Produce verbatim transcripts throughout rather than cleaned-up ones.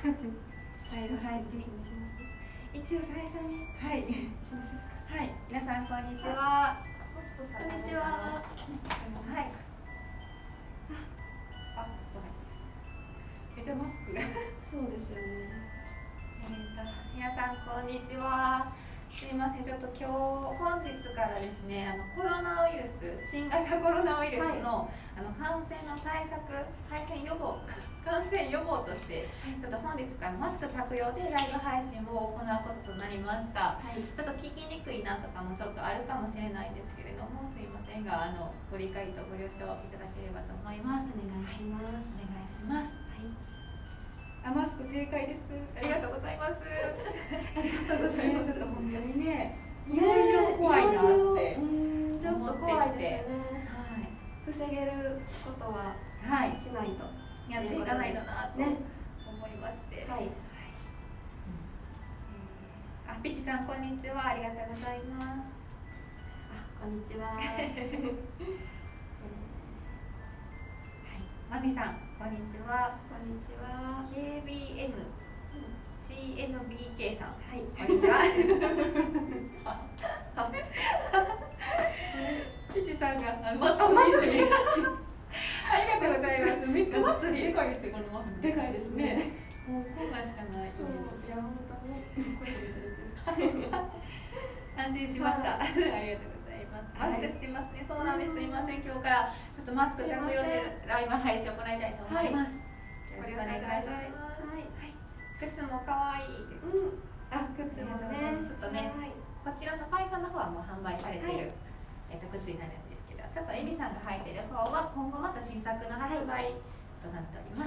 ライブ配信一応最初にはい、はい、皆さんこんにちは。 こんにちは。 はい。あ、音入ってる。めっちゃマスクが。 そうですよね。 えっと皆さんこんにちは。すみません、ちょっと今日本日からですね、あのコロナウイルス、新型コロナウイルスの、はい、あの感染の対策、感染予防、感染予防として、ちょっと本日からマスク着用でライブ配信を行うこととなりました。はい、ちょっと聞きにくいなとかもちょっとあるかもしれないんですけれども、すいませんが、あのご理解とご了承いただければと思います。 お願いします。 はい、お願いします。はい。あ、マスク正解です。ありがとうございます。 ありがとうございます。 ちょっと本当にね、いろいろ怖いなって思ってきて、 ちょっと怖いですね。はい。防げることははいしないとやっていかないとなと思いまして。はい。あ、ピチさんこんにちは。ありがとうございます。 あ、こんにちは。 マミさん、こんにちは。 こんにちは。 ケービーエム シーエムビーケー さん、はい、こんにちは。ピチさんがあのマスクマスク。ありがとうございます。めっちゃマスクでかいですよ、このマスク。でかいですね。もうこんなんしかない。いや本当に声がずれてる。 安心しました。ありがとうございます。マスクしてますね。そうなんです。すいません。今日からちょっとマスク着用でライブ配信を行いたいと思います。よろしくお願いします。はい。靴も可愛い。 うん。あ、靴もね。 ちょっとね、こちらのパイソンの方はもう販売されているえっと靴になるんですけど、ちょっとエミさんが履いている方は今後また新作の発売となっております。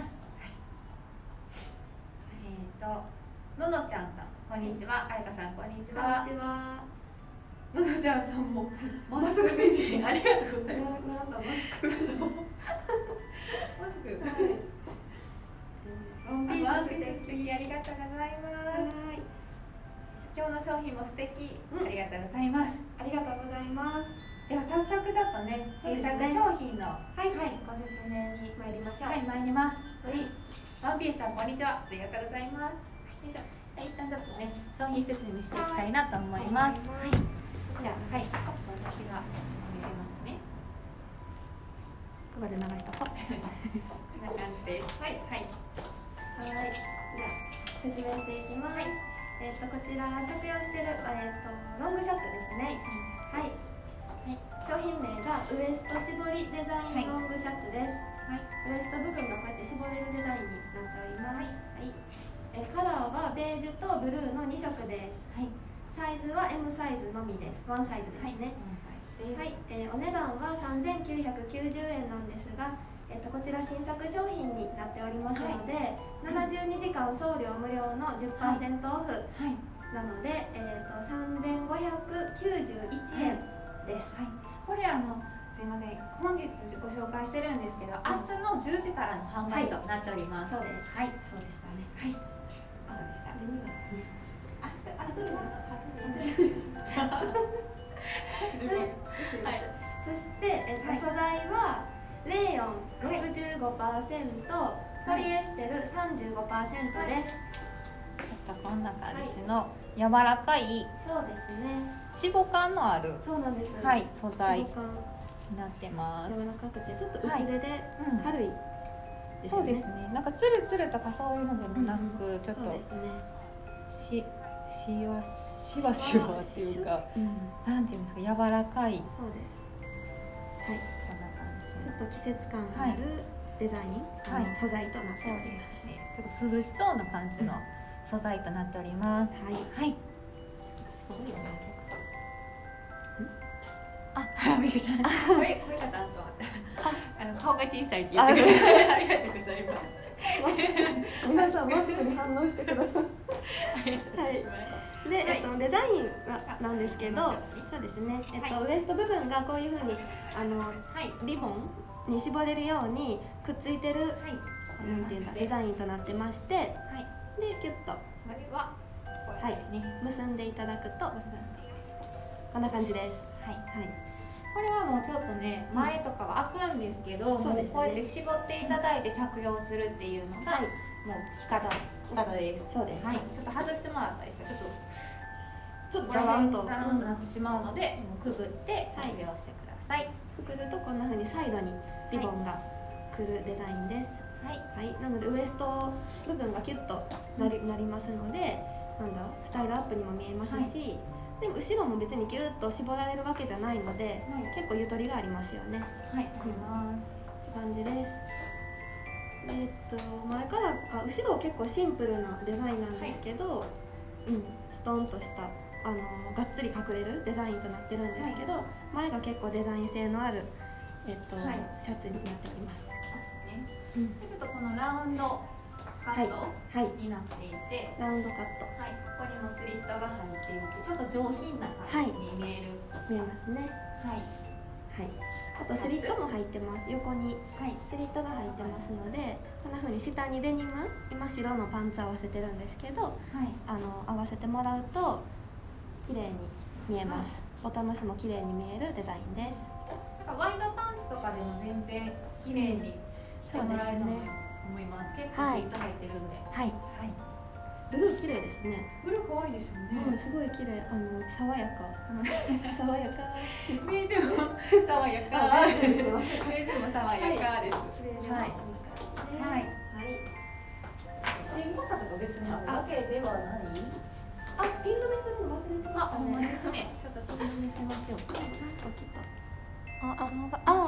えっとののちゃんさん、こんにちは。あやかさん、こんにちは。 こんにちは。 ののちゃんさんもマスク美人ありがとうございます。 なんだマスク。 マスク。ワンピース素敵、ありがとうございます。今日の商品も素敵、ありがとうございます。 ありがとうございます。 では早速ちょっとね、新作商品のはいはいご説明に参りましょう。 はい、参ります。はい。ワンピースさん、こんにちは。ありがとうございます。よいしょ。一旦ちょっとね、商品説明していきたいなと思います。はい。じゃあ、はい、私が見せますね。 ここで流したこ。 こんな感じです。はい、はい。 はい。じゃあ、説明していきます。はい、えっと、こちら着用している、えっと、ロングシャツですね。はい。はい。商品名がウエスト絞りデザインロングシャツです。はい。ウエスト部分がこうやって絞れるデザインになっております。はい。え、カラーはベージュとブルーのに色です。はい。サイズは エム サイズのみです。ワンサイズですね。はい、えー、お値段はさんぜんきゅうひゃくきゅうじゅうえんなんですが、えっと、こちら新作商品になっておりますので、はい、ななじゅうにじかん送料無料の じゅっパーセント オフなので、えー、とさんぜんごひゃくきゅうじゅういちえんです。 はい、これあのすいません、本日ご紹介してるんですけど、明日のじゅうじからの販売となっております。 はい、そうです。 はい、そうでしたね。はい。あ、そうでした。明日、明日ははい、そして、えっと、素材はレーヨン ろくじゅうごパーセント、ポリエステル さんじゅうごパーセント です。 ちょっとこんな感じの柔らかい、 そうですね、 脂肪感のある、 そうなんです、 はい、素材になってます。 柔らかくてちょっと薄手で軽い、 そうですね、なんかツルツルとかそういうのでもなく、ちょっとししわしわしわっていうか、なんていうんですか、柔らかい。 そうです。はい、 こんな感じ。 ちょっと季節感のあるデザイン、はい、素材となっておりますね。 ちょっと涼しそうな感じの素材となっております。はいはい。あ、びっくりした。声声がなんと思った。あの顔が小さいって言ってくれてありがとうございます。 皆さんマスクに反応してください。はい。で、えっとデザインなんですけど、そうですね。えっとウエスト部分がこういうふうにあのリボンに絞れるようにくっついてるなんていうんだデザインとなってまして、でキュッとこれははい結んでいただくとこんな感じです。はいはい。 これはもうちょっとね、前とかは開くんですけど、もうこうやって絞っていただいて着用するっていうのがもう着方着方です。 そうです。 はい。ちょっと外してもらったりしてちょっとちょっとダランとダランとなってしまうので、もうくぐって着用してください。 くぐるとこんな風にサイドにリボンがくるデザインです。はい。はい。なのでウエスト部分がキュッとなり、なりますので、なんだスタイルアップにも見えますし、はい、でも後ろも別にギュッと絞られるわけじゃないので、はい、結構ゆとりがありますよね。 はい。あります。 って感じです。えー、っと前からあ後ろは結構シンプルなデザインなんですけど、はい、うんストンとしたあのがっつり隠れるデザインとなってるんですけど、はい、前が結構デザイン性のあるえっと、はい、シャツになってきます。 そうですね。うん、でちょっとこのラウンドカットになっていて、 はいはい、ラウンドカット。 はい。ここにもスリットが入っていて、ちょっと上品な感じに見える。 はい、見えますね。はい。はい。あとスリットも入ってます。横にスリットが入ってますので、こんな風に下にデニム、今白のパンツ合わせてるんですけど、はい、あの合わせてもらうと綺麗に見えます。はい、ボタムスも綺麗に見えるデザインです。 なんかワイドパンツとかでも全然綺麗にしてもらえると思います。結構スリット入ってるんで。はい。はい。 ブルー綺麗ですね。 ブルー可愛いですよね。 うん、すごい綺麗。あの爽やか。爽やか。 ベージュも爽やか。ベージュも爽やかです。はい。はい。はい。ピンとかとか別にあるわけではない。 あ、ピン止めするの忘れてましたね。 あ、ほんまですね。ちょっとピン止めしましょうか。 あ、あ、あ、あ、はい。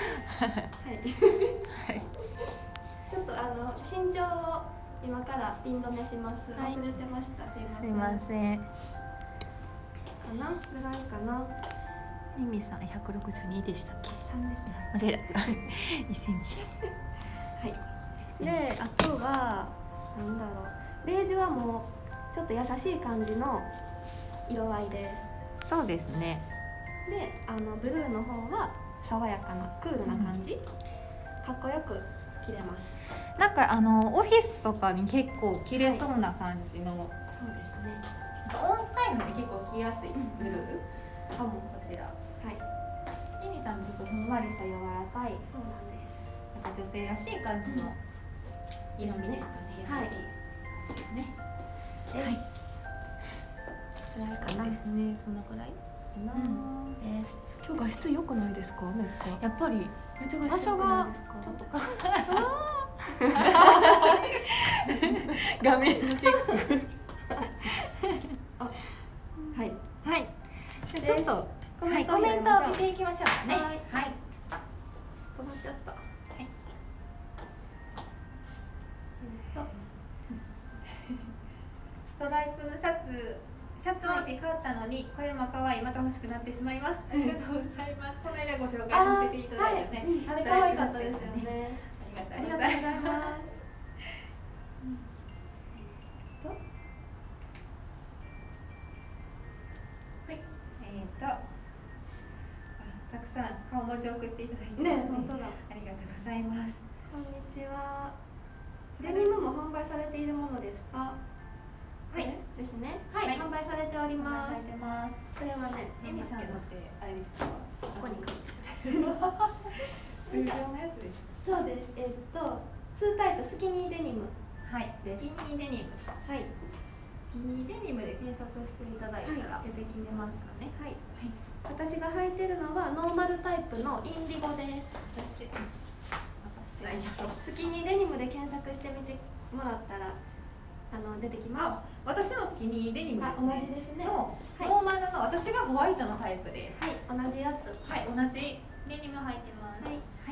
ちょっとあの身長を今からピン止めします。忘れてました。 すいません。 かな、ぐらいかな。 ミミさん百六十二でしたっけ？ 三ですね。 間違えた。一センチ。 はい。で、あとはなんだろう。ベージュはもうちょっと優しい感じの色合いです。 そうですね。 で、あのブルーの方は爽やかなクールな感じ、うん、かっこよく着れます。 なんかあのオフィスとかに結構着れそうな感じの、はい、 そうですね。 オンスタイルで結構着やすいブルー、うん、あもこちら。はい。ミミさんちょっとふんわりした柔らかい、 そうなんです。 なんか女性らしい感じの色味ですかね。優しいですね。はい。 くらいかな。 ですね。このくらい。 なです。今日画質良くないですか？めっちゃ。 やっぱりめっちゃ画質良くないですか？ ちょっとか。画面のチェック。 あ、はいはい。ちょっとコメントを見ていきましょうかね。はい。はい。 止まっちゃった。はい。 ストライプのシャツ。シャツを買ったのに、これも可愛い、また欲しくなってしまいます。ありがとうございます。この間ご紹介させていただいてね。 あれ可愛かったですよね。 ありがとうございます。はい、えっと、たくさん顔文字送っていただいてね、本当だ。 ありがとうございます。 こんにちは。デニムも販売されているものですか？はい、ですね。はい、販売されております。これはね、 エミさんのってあれですか？ ここに通常のやつです。 そうです。えっと、ツータイプスキニーデニム。 はい。スキニーデニム。 はい。 スキニーデニムで検索していただいたら出てきますかね。 はい。私が履いてるのはノーマルタイプのインディゴです。 私。私。 スキニーデニムで検索してみてもらったら。あの出てきます。 私もスキニーデニムですね。同じですね。 のノーマルの私がホワイトのタイプです。 はい、同じやつ。 はい、同じデニム履いてます。はい。はい。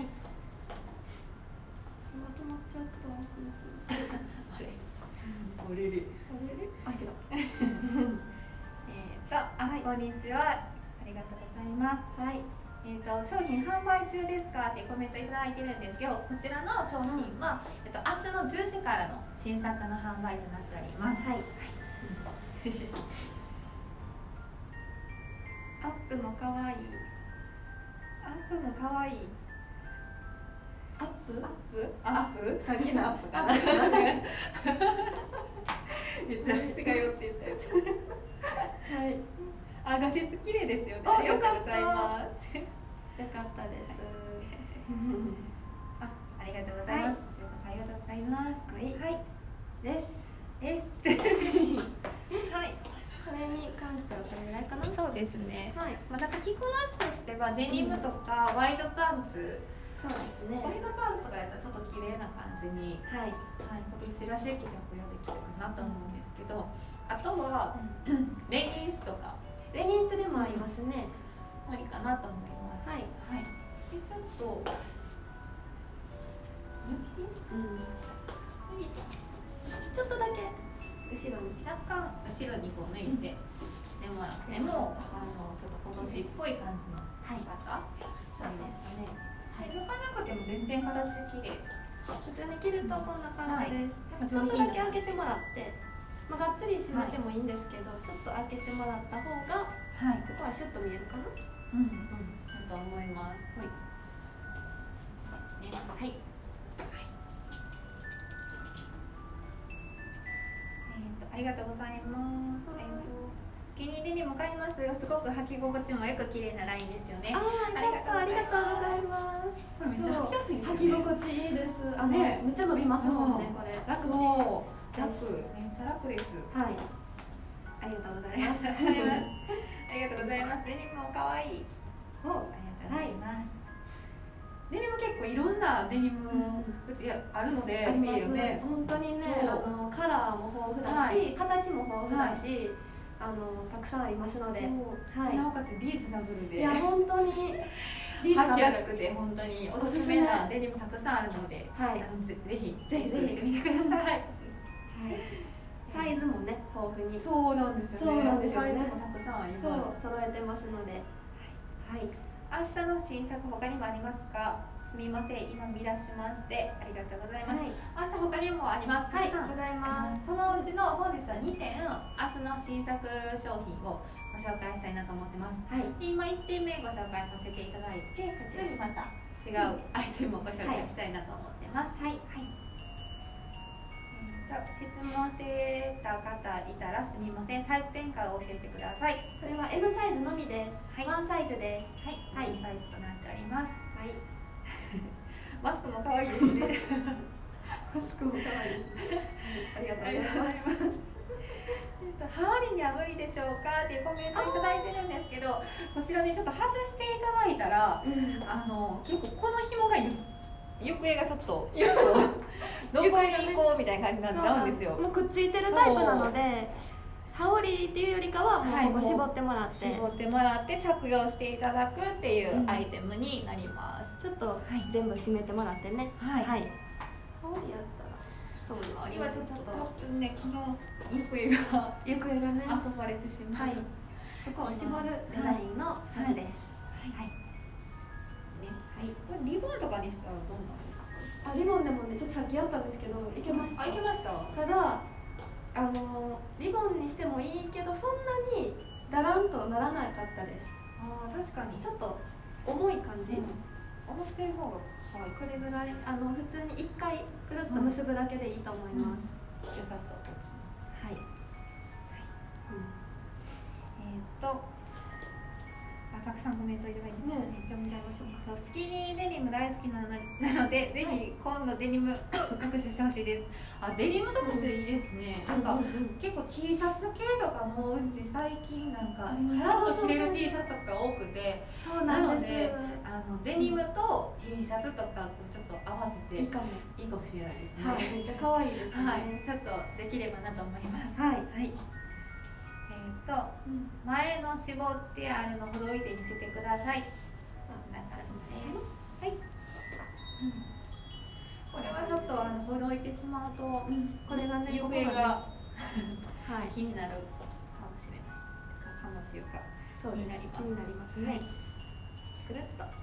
今止まっちゃった。 あれ。あれれ。 あれれ。あ、けど。 えっと、あ、はい、こんにちは。ありがとうございます。はい。えー、と商品販売中ですかってコメントいただいてるんですけど、こちらの商品は、うん、えっと、明日のじゅうじからの新作の販売となっております。はい、 アップもかわいい。 アップもかわいい。 アップアップアップさっきのアップかな。めっちゃ違うって言ったやつ。はい。あ、画質綺麗ですよね。ありがとうございます。 よかったです。 あ、ありがとうございます。こちらこそありがとうございます。 はデニムとかワイドパンツ、 そうですね。 ワイドパンツとかやったらちょっと綺麗な感じに、 はい、 はい、今年らしい着着用できるかなと思うんですけど、あとは、うん、レギンスとかレギンスでもありますね。 もいいかなと思います。はい、はい、でちょっと、うん、 ちょっとだけ後ろに若干後ろにこう抜いて、でもらっても、あのちょっと今年っぽい感じの着方なんですかね。はい、抜かなくても全然形綺麗。 普通に着るとこんな感じです。ちょっとだけ開けてもらって、まあ、がっつり閉めてもいいんですけど、ちょっと開けてもらった方が、はい、ここはシュッと見えるかな。 うん、うん、だと思います。はい。ね、はい。はい。えっと、ありがとうございます。えっと。スキニーデニム買いましたよ。すごく履き心地もよく綺麗なラインですよね。 ああ、ありがとう、ありがとうございます。これめっちゃ履きやすいですよね。履き心地いいです。あの、ね、めっちゃ伸びますもんね、これ。楽ちん。 楽、めっちゃ楽です。 はい。ありがとうございます。ありがとうございます。デニムも可愛い。お、ありがとうございます。デニム結構いろんなデニムうちあるので、 ありますね。本当にね、あのカラーも豊富だし、形も豊富だし。あのたくさんありますので、 はい、なおかつリーズナブルで、 いや本当に履きやすくて本当におすすめなデニムたくさんあるので、はい、あのぜぜひぜひぜひしてみてください。はい。 サイズもね豊富に。 そうなんですよね。そうなんですよね。サイズもたくさんあります。 そう揃えてますので、はい。 明日の新作他にもありますか？すみません、今見出しましてありがとうございます。はい、明日他にもあります。 はい、ございます。 そのうちの本日はにてん、明日の新作商品をご紹介したいなと思ってます。はい、今いってんめご紹介させていただいて、次また違うアイテムをご紹介したいなと思ってます。はい。はい。質問してた方いたらすみません。サイズ展開を教えてください。 これは エム サイズのみです。はい、ワンサイズです。 はい。はい、ワンサイズとなっております。はい。マスクも可愛いですね。 マスクも可愛いですね。ありがとうございます。 羽織には無理でしょうかっていうコメントいただいてるんですけど、こちらねちょっと外していただいたら、うん、あの結構この紐が行方がちょっとどこに行こうみたいな感じになっちゃうんですよ。 もうくっついてるタイプなので。羽織っていうよりかはもうここ絞ってもらって、 はい、絞ってもらって着用していただくっていうアイテムになります。 うん、ちょっと全部締めてもらってね。はい。はい、羽織やったらそうですね。羽織はちょっとねこの行方が行方がね遊ばれてしまう。はい。 ここを絞るデザインのシャツです。はい。はい。 ね。はい。これリボンとかにしたらどうなんですか？ あ、リボンでもねちょっとさっきやったんですけどいけました。 あ、いけました。 ただ。あのリボンにしてもいいけどそんなにだらんとならなかったです。 ああ、確かにちょっと重い感じ、うん、 重してる方が可愛い。これぐらいあの普通にいっかいくるっと結ぶだけでいいと思います。 うん、良さそうこっち。はい。はい。うん、えー、っとあたくさんコメントいただいてますね。ね、読んじゃいましょうか。スキニーデニム大好きなのなので、ぜひ今度デニム特集してほしいです。あ、デニム特集いいですね。うん、なんか、うんうん、結構 T シャツ系とかもうち最近なんかさらっと着れる T シャツとかが多くて、そうなんです。あのデニムと T シャツとかちょっと合わせていいかもいいかもしれないですね。 はい、めっちゃ可愛いですね。はい、 ちょっとできればなと思います。はい。はい。えー、と前の絞ってあるのほどいて見せてください。こんな感じです。はい。うん、これはちょっとあのほどいてしまうと、うん、これがね行方がはい気になるかもしれないかもっていうか気になります。気になりますね。はい、くるっと。はい。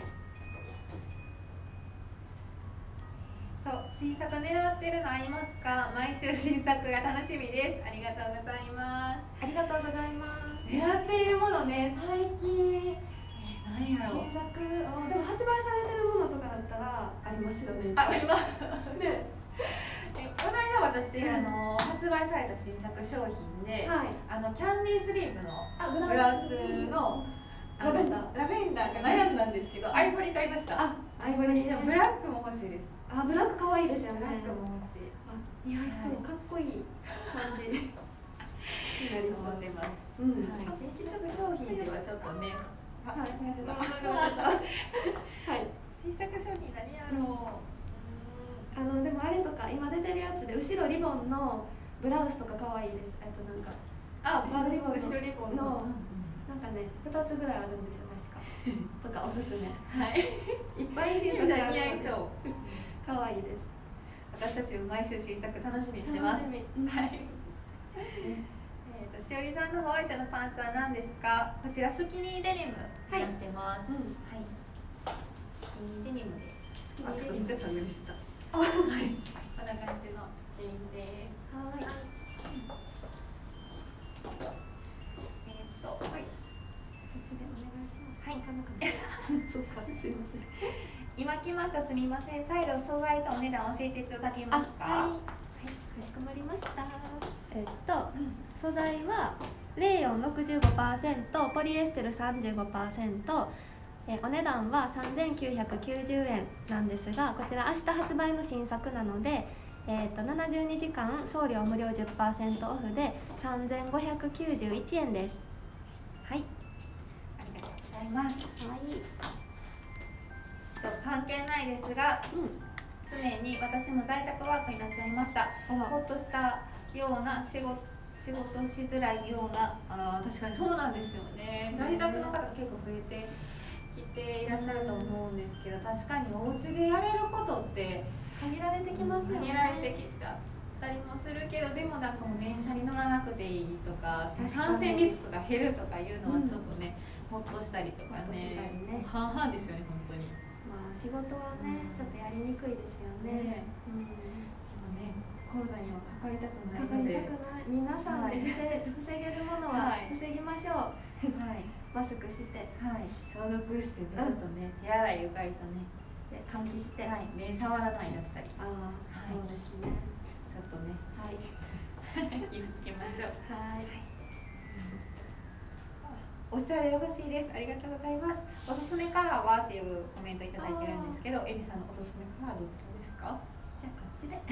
そう、新作狙ってるのありますか？毎週新作が楽しみです。ありがとうございます。 ありがとうございます。 狙っているものね、最近、え、何やろう。 新作、あ、でも発売されてるものとかだったらありますよね。 あ、今ね。え、この間私、あの発売された新作商品で、はい、あのキャンディースリーブのブラウスのラベンダー、 ラベンダーが悩んだんですけど、アイボリ買いました。あ、 アイボリ、 ブラックも欲しいです。 あ、ブラック可愛いですよね。 ブラックも欲しい。 あ、似合いそう、かっこいい感じになりそうでます。 うん。新規商品ではちょっとね、 あ、はい、ちょっとはい。 新作商品何やろう。 あのでもあれとか今出てるやつで後ろリボンのブラウスとか可愛いです。えっとなんかあ、 後ろリボンの後ろリボンのなんかねふたつぐらいあるんですよ確か。とかおすすめ。 はい。 いっぱい新作似がある合いそう。 可愛いです。 私たちも毎週新作楽しみにしてます。 楽しみ。 はい。えっとしおりさんのホワイトのパンツは何ですか？こちらスキニーデニムになってます。はい。スキニーデニムです。あ、ちょっとちょっと上に来た。はい。こんな感じのデニムです。はい。えっと、はい。そっちでお願いします。はい。そうか。すいません。今来ました。すみません。再度素材とお値段教えていただけますか？ はい。はい。かしこまりました。えっと、素材はレーヨン ろくじゅうごパーセント、ポリエステル さんじゅうごパーセント。えお値段はさんぜんきゅうひゃくきゅうじゅうえんなんですが、こちら明日発売の新作なので、えー、とななじゅうにじかん送料無料 じゅっパーセント オフでさんぜんごひゃくきゅうじゅういちえんです。はい、 ありがとうございます。 はい、 と関係ないですが、 うん、 常に私も在宅ワークになっちゃいました。ほっとしたような仕事仕事しづらいような、あ確かにそうなんですよね。在宅の方が結構増えてきていらっしゃると思うんですけど、確かにお家でやれることって限られてきますよね。 限られてきちゃったりもするけど、でもなんかもう電車に乗らなくていいとか、感染リスクが減るとかいうのはちょっとね、うん、ほっとしたりとかね、ね半々ですよね本当に。 まあ仕事はね、うん、ちょっとやりにくいですよね。ね、うん、 でもね、コロナにはかかりたくないので、かかりたくない。皆さんで防、はい、防げるものは防ぎましょう。はい。マスクして、 はい、消毒して、ちょっとね、手洗いうがいとね、 換気して、 はい、目触らないだったり、 ああ、はい、そうですね。 ちょっとね、はい、気をつけましょう。はい。おしゃれ欲しいです。ありがとうございます。おすすめカラーはっていうコメントいただいてるんですけど、エミさんのおすすめカラーどちらですか？ じゃあこっちで。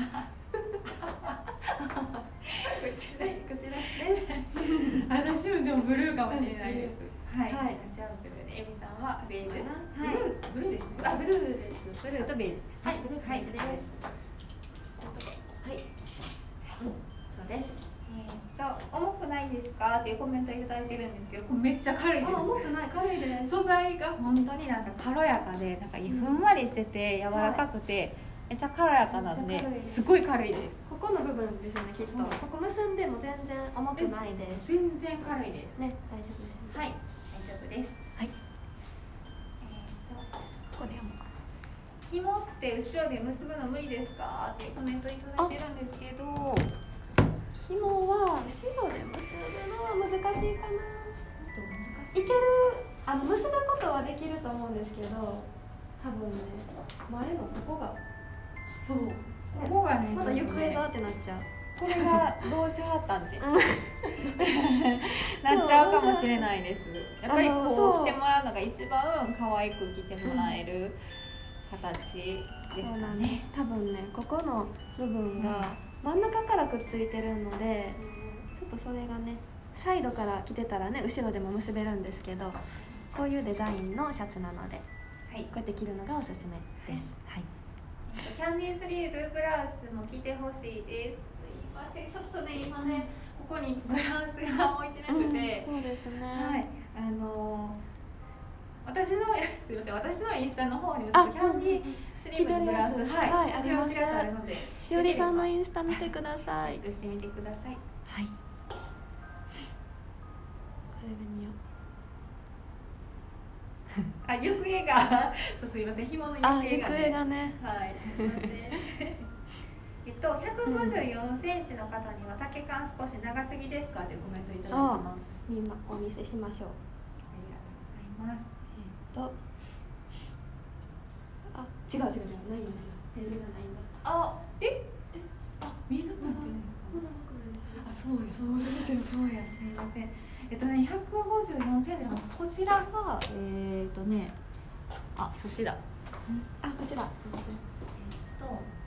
こちら、こちらです。 私もでもブルーかもしれないです。はい。 はい。 私はブルーで、エミさんはベージュ。 はい。 ブルーですね。 あ、ブルーです。 ブルーとベージュです。 はい、ブルーとベージュです。はい。そうです。 えっと重くないですかっていうコメントいただいてるんですけど、これめっちゃ軽いです。 重くない、軽いです。 素材が本当になんか軽やかで、なんかふんわりしてて柔らかくて。めっちゃ軽やかなんで、すごい軽いです。 ここの部分ですよね、きっと。ここ結んでも全然重くないです。 全然軽いです。 ね、大丈夫です。 はい、大丈夫です。はい。えっと、ここでも。紐って後ろで結ぶの無理ですかっていうコメントいただいてるんですけど。 紐は後ろで結ぶのは難しいかな。 難しい。 いける、あの結ぶことはできると思うんですけど、多分ね、前のここが。 そう、ここがね、 まだ行方がってなっちゃう。 これがどうしはったんでなっちゃうかもしれないです。やっぱりこう着てもらうのが一番可愛く着てもらえる形ですかね。 多分ね、ここの部分が真ん中からくっついてるので、ちょっとそれがね、サイドから着てたらね、後ろでも結べるんですけど、こういうデザインのシャツなので、はい、こうやって着るのがおすすめです。はい。 キャンディースリーブブラウスも着てほしいです。すいません、ちょっとね今ねここにブラウスが置いてなくて、 うん、そうですね。 はい、あのー、私のすいません、私のインスタの方にもちょっとキャンディースリーブのブラウス、はい、 はい、あります。 あるので、 しおりさんのインスタ見てください。 チェックしてみてください。はい。これで見よう。 あ、行方がそう、すいません、紐の行方がね。 行方がね。 はい。すいません。えっと、ひゃくごじゅうよんセンチの方には丈感少し長すぎですかというコメントいただいてます。 今お見せしましょう。 ありがとうございます。 えっと、あ、違う違う違う、ないんですよ。ページがないんだ。 あ、え、あ、見えなくなってるんですか。あ、そうや、そうや、そうや、すいません。えっとね、ひゃくごじゅうよんセンチのこちらが、えー、っとね、あ、そっちだ。 あ、こちら。えっと、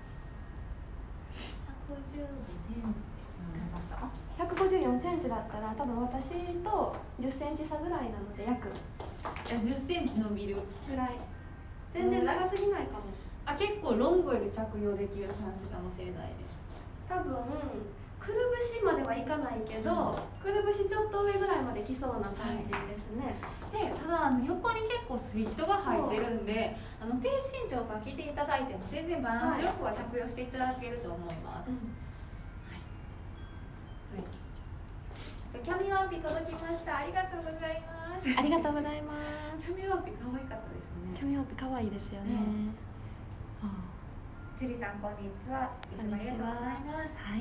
ひゃくじゅうごセンチの長さ。 ひゃくごじゅうよんセンチだったら、多分私とじゅっセンチ差ぐらいなので、約。 やじゅっセンチ伸びるぐらい。全然長すぎないかも。 あ、結構ロングで着用できる感じかもしれないです。 多分くるぶしまではいかないけど、うん、くるぶしちょっと上ぐらいまで来そうな感じですね。 はい、でただあの横に結構スリットが入ってるんで、あの低身長さん着ていただいても全然バランスよくは着用していただけると思います。はい、はい、キャミワンピ届きました。ありがとうございます。 ありがとうございます。 キャミワンピ可愛かったですね。 キャミワンピ可愛いですよね。 シュリさんこんにちは。いつもありがとうございます。はい。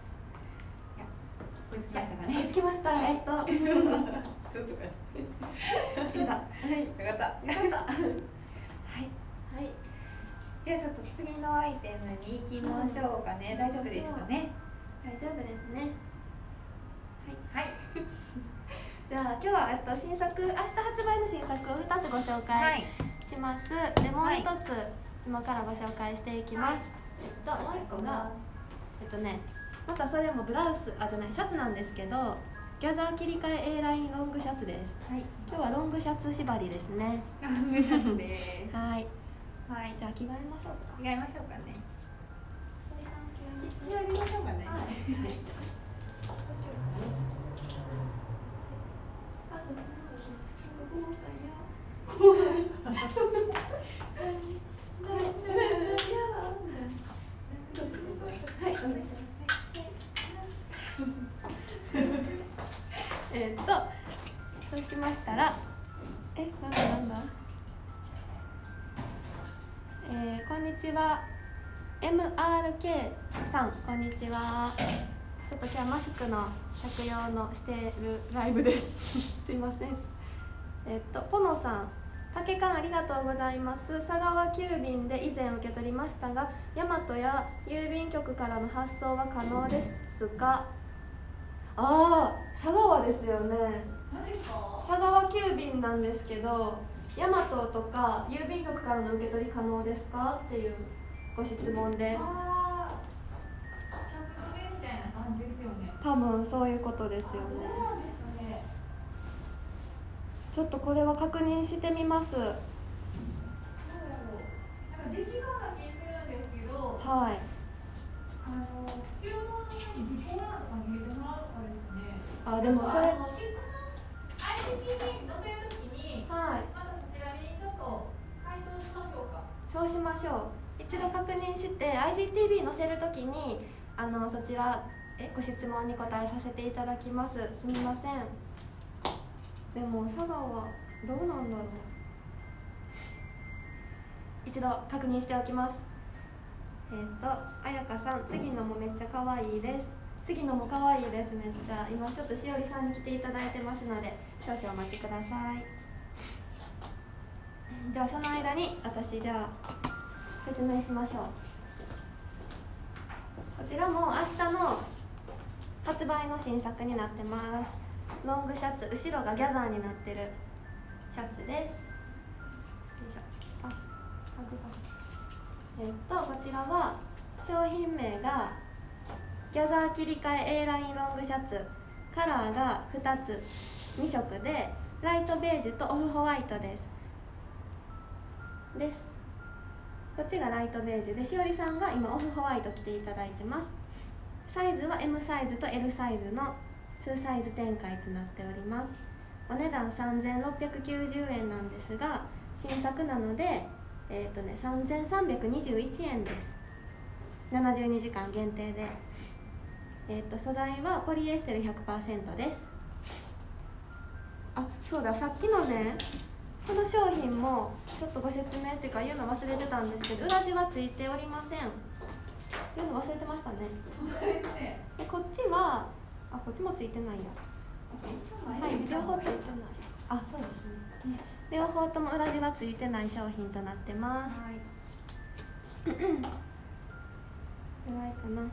追いつきましたかね。 追いつきました。えっと。 ちょっとか。 やだ。はい。 よかった。 よかった。はい。はい。 ではちょっと次のアイテムに行きましょうかね。大丈夫ですかね。 大丈夫ですね。 はい。はい。 では今日はえっと新作、明日発売の新作をふたつご紹介します。でもう一つ今からご紹介していきます。えっともう一個がえっとね。またそれもブラウス、あじゃないシャツなんですけど、ギャザー切り替え A ラインロングシャツです。はい。今日はロングシャツ縛りですね。 ロングシャツです。 はい。 はい。 じゃあ着替えましょうか。 着替えましょうかね。着替えましょうかね。はい。 あ、どっちなんだろう。ここもたんや。はい、お願いします。えっと、そうしましたら、え、なんだなんだ。えー、こんにちは。エムアールケー さん、こんにちは。ちょっと今日はマスクの着用のしているライブです。すいません。えっと、ポノさん。竹缶ありがとうございます。佐川急便で以前受け取りましたが、大和や郵便局からの発送は可能ですか？ああ、佐川ですよね。佐川急便なんですけど、大和とか郵便局からの受け取り可能ですかっていうご質問です。 ああ、着止めみたいな感じですよね。 多分そういうことですよね。ちょっとこれは確認してみます。 そうやろう。なんかできそうな気するんですけど。 はい。 あの注文の上にビフォーとか見えてもらうとかですね。 あ、でもそれ。 アイジーティービー に載せるときに、はい。またそちらにちょっと回答しましょうか。 そうしましょう。一度確認して アイジーティービー 載せるときにあのそちらえご質問に答えさせていただきます。すみません。でも佐賀はどうなんだろう。一度確認しておきます。えっ、ー、とあやかさん、次のもめっちゃ可愛いです。次のも可愛いです。めっちゃ今ちょっとしおりさんに来ていただいてますので少々お待ちください。ではその間に私じゃあ説明しましょう。こちらも明日の発売の新作になってます。ロングシャツ、後ろがギャザーになってるシャツです。よいしょ。あ、タグが。えっとこちらは商品名がギャザー切り替え A ラインロングシャツ、カラーがふたつ、に色でライトベージュとオフホワイトですです。こっちがライトベージュで、しおりさんが今オフホワイト着ていただいてます。サイズは エム サイズと エル サイズのにサイズ展開となっております。お値段さんぜんろっぴゃくきゅうじゅうえんなんですが、新作なので、えーとね、さんぜんさんびゃくにじゅういちえんです。ななじゅうにじかん限定で、えーと素材はポリエステル ひゃくパーセント です。あ、そうだ、さっきのねこの商品もちょっとご説明っていうか言うの忘れてたんですけど、裏地はついておりません。言うの忘れてましたね。でこっちはあ、こっちもついてないや。はい、両方ついてない。あ、そうですね。両方とも裏地はついてない商品となってます。はい。ぐらいかな。はい。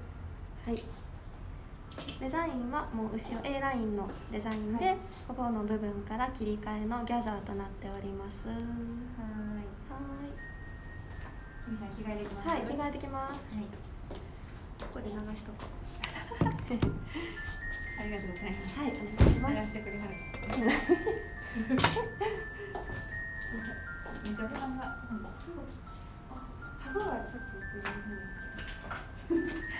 デザインはもう後ろ A ラインのデザインで、はい、ここの部分から切り替えのギャザーとなっております。はい。はい。 皆さん着替えてきます。 はい、着替えてきます。はい。ここで流しとこう。 ありがとうございます。 はい、お願いします。 流してくれはるんですね。 すみません。めっちゃボタンが、うん、あ、タグがちょっとついてるんですけど。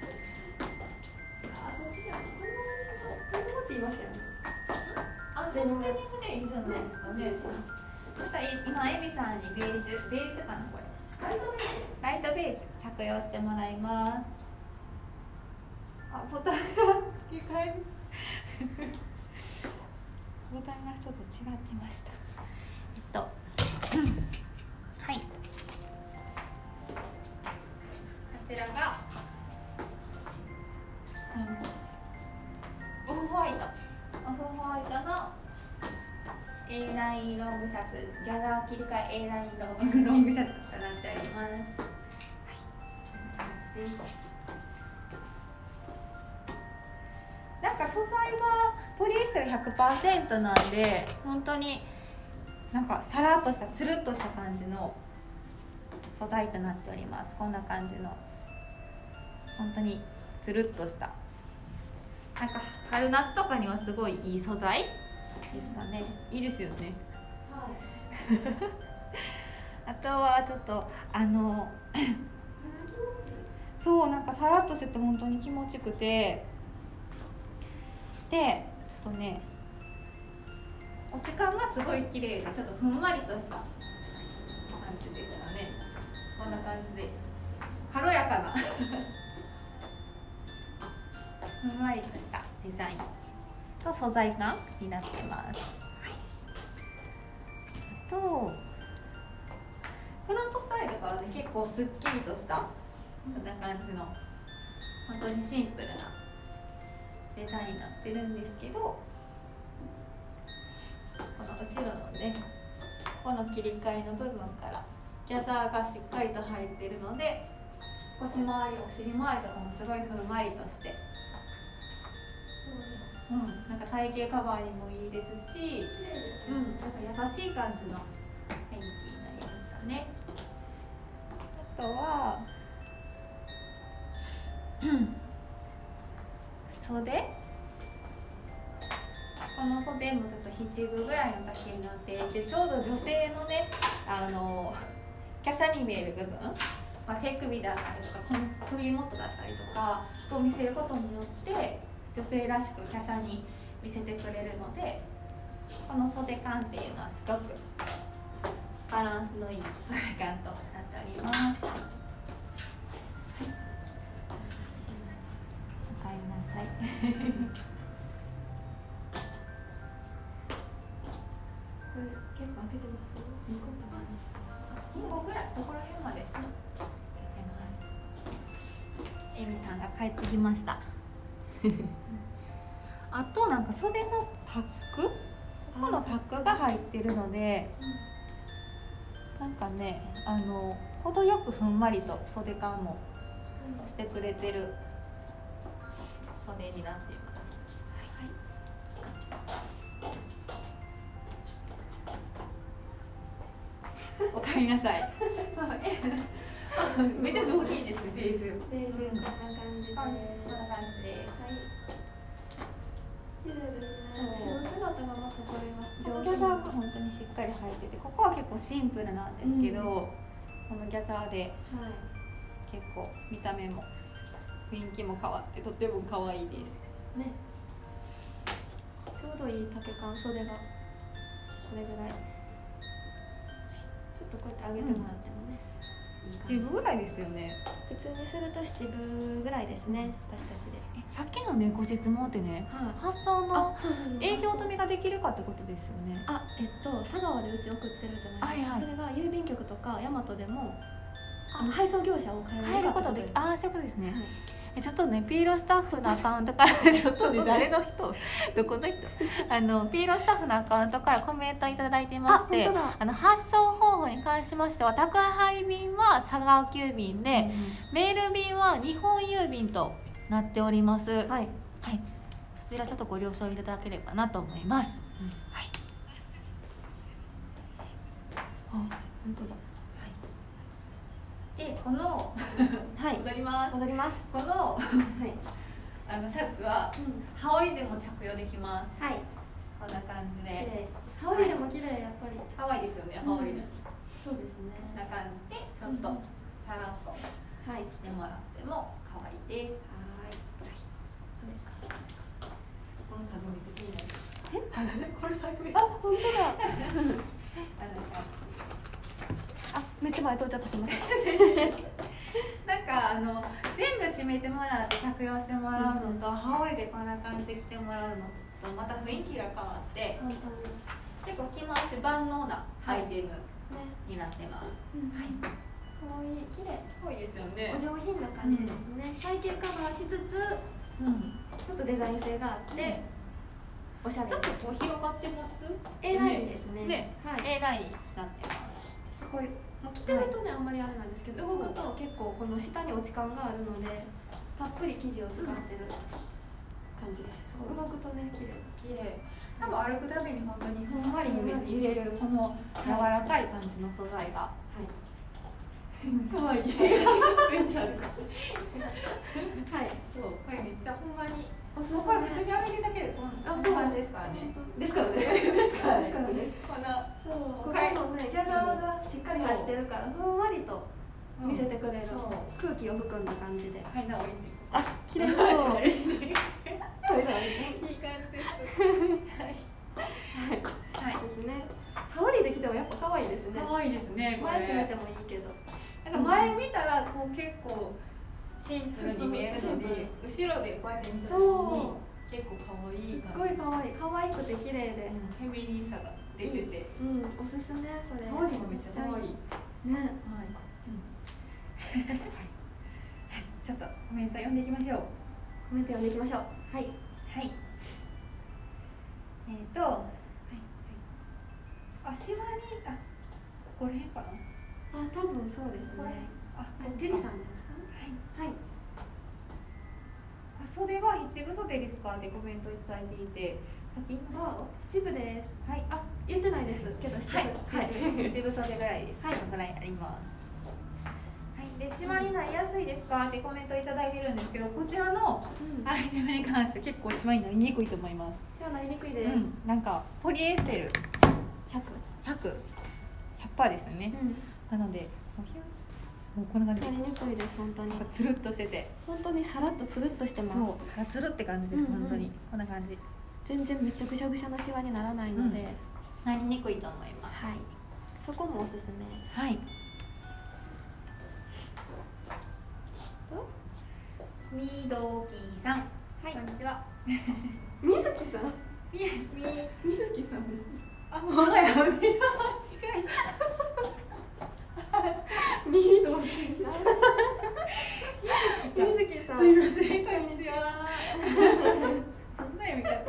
あ、どっちじゃん。これもこれもって言いましたよね。 あ、デニムでいいんじゃないですかね。また今エビさんにベージュ、ベージュかなこれ。 ライトベージュ。 ライトベージュ着用してもらいます。あ、ボタンが付け替え。ボタンがちょっと違ってました。えっと、うん、はい。こちらが、うん、オフホワイト、オフホワイトの A ラインロングシャツ、ギャザー切り替え A ラインロングロングシャツとなっております。はい、こんな感じです。なんか素材はポリエステル ひゃくパーセント なんで、本当になんかさらっとしたつるっとした感じの素材となっております。こんな感じの本当につるっとした、なんか春夏とかにはすごいいい素材ですかね。いいですよね。 はい。 あとはちょっとあのそうなんかさらっとしてて本当に気持ちよくて。で、ちょっとね、落ち感がすごい綺麗で、ちょっとふんわりとした感じですかね。こんな感じで軽やかなふんわりとしたデザインと素材感になってます。はい、あとフロントスタイルからね、結構すっきりとしたこんな感じの本当にシンプルなデザインになってるんですけど、この後ろのね、この切り替えの部分からギャザーがしっかりと入ってるので、腰回り、お尻回りとかもすごいふんわりとして、うん、なんか体型カバーにもいいですし、うん、なんか優しい感じの雰囲気になりますかね。あとは、うん袖、この袖もちょっと七分ぐらいの丈になっていて、ちょうど女性のね、あの華奢に見える部分、まあ、手首だったりとかこの首元だったりとかを見せることによって女性らしく華奢に見せてくれるので、この袖感っていうのはすごくバランスのいい袖感となっております。おかえりなさい。 これ結構開けてます。にことかにこぐらい、ここら辺まで開けてます。エミさんが帰ってきました。あとなんか袖のタック、ここのタックが入ってるので、なんかね、あの程よくふんわりと袖感もしてくれてる袖になっています。はい、おかえりなさい。そう、え、めっちゃ上品ですね、ベージュ。 ベージュこんな感じです。 こんな感じです。 はい。綺麗ですね。後ろ姿がまたこれはギャザーが本当にしっかり入ってて、ここは結構シンプルなんですけど、うん、このギャザーで結構見た目も雰囲気も変わってとても可愛いです。 ね。ちょうどいい丈感、袖がこれぐらい。ちょっとこうやって上げてもらってもね。 七分ぐらいですよね。 普通にすると七分ぐらいですね、私たちで。 さっきのね、ご質問ってね、はい、発送の営業止めができるかってことですよね。 あ、えっと佐川でうち送ってるじゃないですか。はいはい、それが郵便局とか大和でもあの配送業者を変えることできる。 ああ、そういうことですね。はい、えちょっとね、ピーロスタッフのアカウントからちょっとね、誰の人どこの人あのピーロスタッフのアカウントからコメントいただいてまして、ああの発送方法に関しましては、宅配便は佐川急便で、うん、メール便は日本郵便となっております。はい、はい、そちらちょっとご了承いただければなと思います。うん、はい。 あ、本当だ。 で、このはい、戻ります。 戻ります。 このはい、あのシャツは、うん、羽織でも着用できます。はい。こんな感じで。 羽織でも綺麗やっぱり。 可愛いですよね、羽織ね。 そうですね。 こんな感じでちょっとさらっとはい。 着てもらっても可愛いです。はい。このタグめっちゃ気になる。え？これタグめっちゃ。 あ、本当だ。あ、めっちゃ前通っちゃった、すみません。 なんかあの全部締めてもらって着用してもらうのと、羽織でこんな感じで着てもらうのとまた雰囲気が変わって、結構着回し万能なアイテムになってます。はい。 可愛い、綺麗。 可愛いですよね。 お上品な感じですね。体型カバーしつつ、うん、ちょっとデザイン性があって、おしゃれ。 ちょっとこう広がってます。 A ラインですね。 ね、はい。A ラインになってます。 すごい。もう着てるとね、あんまりあれなんですけど、動くと結構この下に落ち感があるので、たっぷり生地を使ってる感じです。動くとね、綺麗。 綺麗。多分歩くたびに本当にふんわり入れるこの柔らかい感じの素材が。はい。可愛い。めっちゃある。はい。そう、これめっちゃほんまに。これ普通に歩いてるだけでこんな感じですからね。ですからね。ですからね。このそう、ここのねギャザーがしっかり入ってるからふんわりと見せてくれる。空気を含んだ感じで。 はい、なおりて。 あ、綺麗そう。いい感じです。はい。はいですね。羽織で着てもやっぱ可愛いですね。 可愛いですね。 前締めてもいいけど。 なんか前見たらこう結構シンプルに見えるのに、後ろでこうやって見た時に結構可愛い感じ。 すごい可愛い、可愛くて綺麗で、 フェミニンさが出てて、 うん、おすすめこれ。 羽織もめっちゃ可愛い。 ね。はい。 ちょっとコメント読んでいきましょう。 コメント読んでいきましょう。はい。 はい。えっと、はい。あ、シワに、あ、これかな。 あ、多分そうですね。あ、ジリさんですかね。はい。はい。 あ、袖は七分袖ですかってコメントいただいていて、さっき言いました。 七分です。はい。あ、言ってないですけど、七分。はい。七分袖ぐらいです。 はい。ぐらいあります。で、シワになりやすいですかってコメントいただいてるんですけど、こちらのアイテムに関して結構シワになりにくいと思います。 シワなりにくいです。 うん、なんかポリエステルひゃく、 ひゃく、ひゃくパーセントですよね。うん、なのでもうこんな感じ。 なりにくいです本当に。 なんかつるっとしてて、 本当にさらっとつるっとしてます。 そう、さらつるって感じです、うんうん、本当にこんな感じ。 全然めっちゃぐしゃぐしゃのシワにならないので、 うん、なりにくいと思います。 はい。そこもおすすめ。 はい。みどきさん、はい、こんにちは。 みずきさん、 みみみずきさんです。 あ、もうや、み間違い。みどきさん。 みずきさん。 すいません、こんにちは。そんな読み方して。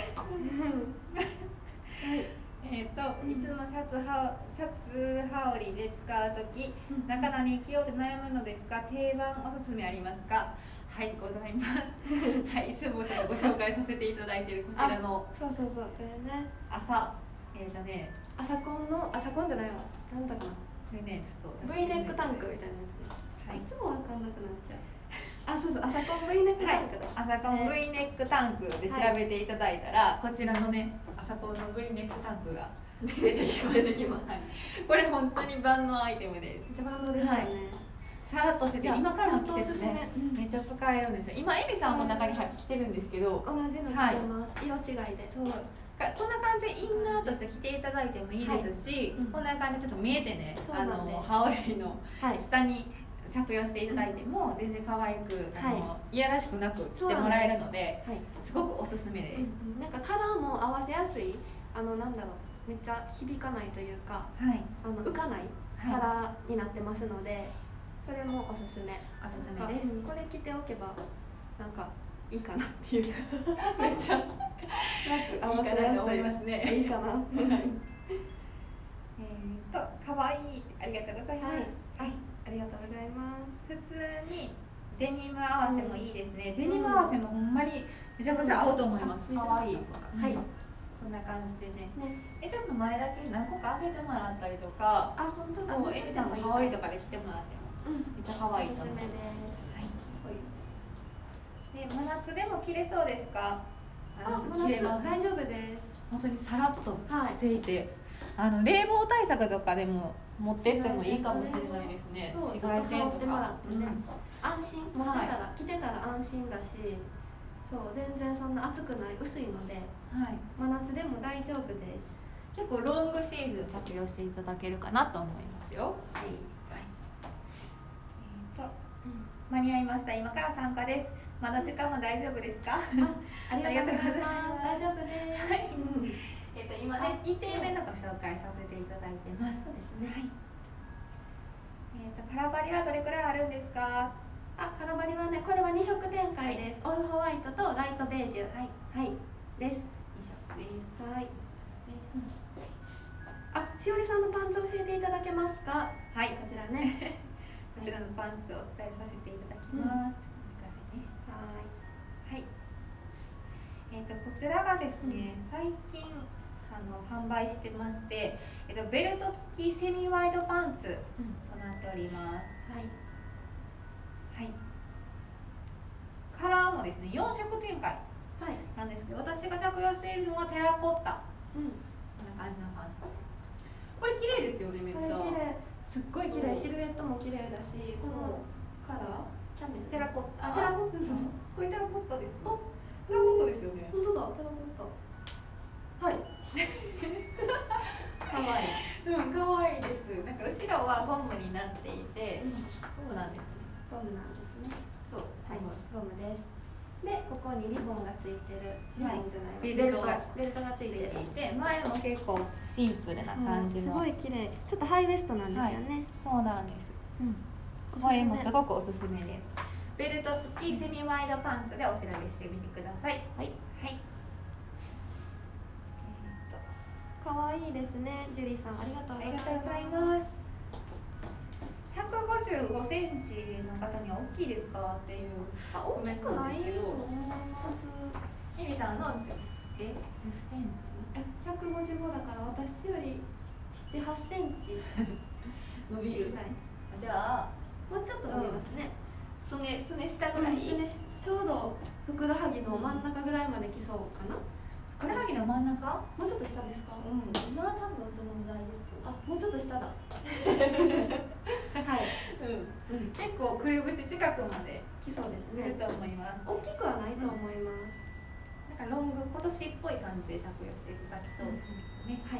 えっと、いつもシャツはシャツ羽織で使うとき、中何に着ようと悩むのですが、定番おすすめありますか？はい、ございます。はい、いつもちょっとご紹介させていただいているこちらの。 そうそうそう、これね。 朝、えっとね。 朝コンの、朝コンじゃないわ。なんだかな。これね、ちょっと。 V ネックタンクみたいなやつ。はい。いつもわかんなくなっちゃう。あ、そうそう、朝コン V ネックタンクだ。 朝コン V ネックタンクで調べていただいたら、こちらのね、朝コンの V ネックタンクが出てきます。これ本当に万能アイテムです。 一番万能ですよね。 さらっとしてて、今からの季節ね、めっちゃ使えるんですよ。今エミさんも中に入ってきてるんですけど、 同じの着てます。色違いで。そう。 こんな感じでインナーとして着ていただいてもいいですし、こんな感じでちょっと見えてね、あの羽織の下に着用していただいても全然可愛く、あのいやらしくなく着てもらえるので、すごくおすすめです。 なんかカラーも合わせやすい、あのなんだろう、めっちゃ響かないというか、あの浮かないカラーになってますので、それもおすすめ。 おすすめです。 これ着ておけばなんかいいかなっていう。めっちゃなんかいいかなと思いますね。 いいかな。 えっと可愛い、ありがとうございます。 はい、ありがとうございます。 普通にデニム合わせもいいですね。デニム合わせもほんまにめちゃくちゃ合うと思います。可愛い。はい。こんな感じでね。え、ちょっと前だけ何個か上げてもらったりとか。 あ、本当だ。 そう、エミさんも羽織とかで着てもらっても。めっちゃ可愛いと思います。はい。で、真夏でも着れそうですか？ 真夏着れます。大丈夫です。 本当にさらっとしていて、はい、あの冷房対策とかでも持ってってもいいかもしれないですね。紫外線とか、ね、 安心持ってたら、はい、着てたら安心だし、そう全然そんな暑くない薄いので、はい、真夏でも大丈夫です。 結構ロングシーズン着用していただけるかなと思いますよ。はい、はい、えーと、うん、間に合いました。今から参加です。まだ時間は大丈夫ですか？あ、 ありがとうございます。大丈夫です。はい、 えっと今ねにていめのご紹介させていただいてます。 そうですね。はい。 えっとカラバリはどれくらいあるんですか？ あ、カラバリはね、これはに色展開です。オフホワイトとライトベージュ、はい、はい、です。 に色です。 はい。あ、しおりさんのパンツ教えていただけますか？ はい、 こちらね。 こちらのパンツをお伝えさせていただきます。うんはい、えー、とこちらがですね、うん、最近あの販売してまして、えー、とベルト付きセミワイドパンツとなっております、うん、はい、はい、カラーもですねよん色展開なんですけど、はい、私が着用しているのはテラコッタ、うん、こんな感じのパンツ。これ綺麗ですよね、めっちゃ。 これ綺麗、すっごい綺麗、シルエットも綺麗だし、このカラーキャメルテラコッタ。 あ、テラコッタこれテラコッタです。あ、テラコッタですよね。 本当だ、テラコッタ。はい。 可愛い。うん、可愛いです。なんか後ろはゴムになっていて、うん、ゴムなんですね。 ゴムなんですね。 そう、 はい、ゴムです。で、ここにリボンがついてる。リボンじゃない、 ベルトがベルトがついていて、 前も結構シンプルな感じの。 すごい綺麗。ちょっとハイウエストなんですよね。はい、 そうなんです。うん。これもすごくおすすめです。ベルト付きセミワイドパンツでお調べしてみてください。はい。はい。 可愛いですね、ジュリーさん、ありがとうございます。 ひゃくごじゅうごセンチの方には大きいですかっていうコメントなんですけど、エミさんのじゅっえじゅっセンチ？ え、ひゃくごじゅうごだから私よりなな、はちセンチ伸びる。じゃあもうちょっと伸びますね。 すねすね下ぐらい。 すねちょうどふくらはぎの真ん中ぐらいまで来そうかな。 ふくらはぎの真ん中？ もうちょっと下ですか？ うん。今は多分そのぐらいですよ。 あ、もうちょっと下だ。はい。 うん。結構くるぶし近くまで来そうですね。 来ると思います。 大きくはないと思います。 なんかロング今年っぽい感じで着用していただけそうですね。はい。